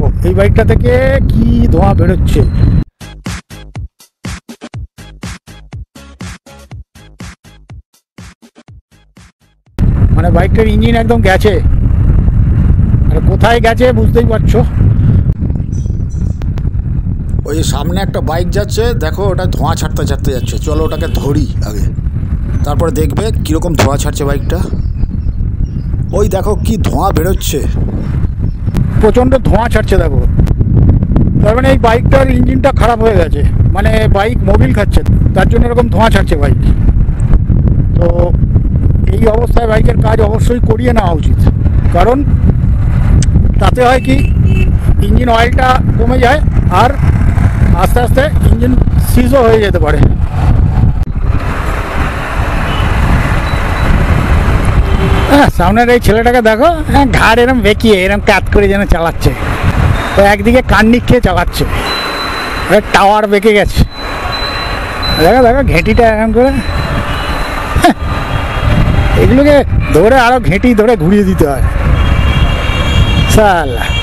এই বাইকটা থেকে কি ধোঁয়া বেরোচ্ছে। মানে বাইকটার ইঞ্জিন একদম গেছে, আর কোথায় গেছে বুঝতেই পারছো। ওই সামনে একটা বাইক যাচ্ছে, দেখো ওটা ধোঁয়া ছাড়তে ছাড়তে যাচ্ছে। চলো ওটাকে ধরি আগে, তারপরে দেখবে কীরকম ধোঁয়া ছাড়ছে বাইকটা। ওই দেখো কি ধোঁয়া বেরোচ্ছে, প্রচণ্ড ধোঁয়া ছাড়ছে দেখো। তার মানে এই বাইকটার ইঞ্জিনটা খারাপ হয়ে গেছে, মানে বাইক মোবিল খাচ্ছে, তার জন্য এরকম ধোঁয়া ছাড়ছে বাইক। তো এই অবস্থায় বাইকের কাজ অবশ্যই করিয়ে নেওয়া উচিত, কারণ তাতে হয় কি ইঞ্জিন অয়েলটা কমে যায় আর আস্তে আস্তে ইঞ্জিন সিজও হয়ে যেতে পারে। হ্যাঁ, সামনের এই ছেলেটাকে দেখো, হ্যাঁ ঘাড় এরম বেঁকিয়ে এরম কাত করে যেন চালাচ্ছে, তো একদিকে কান্নিক খেয়ে চালাচ্ছে, টাওয়ার বেঁকে গেছে। দেখো দেখো ঘেঁটিটা এরম করে, এগুলোকে ধরে আরো ঘেঁটি ধরে ঘুরিয়ে দিতে হয়। সালা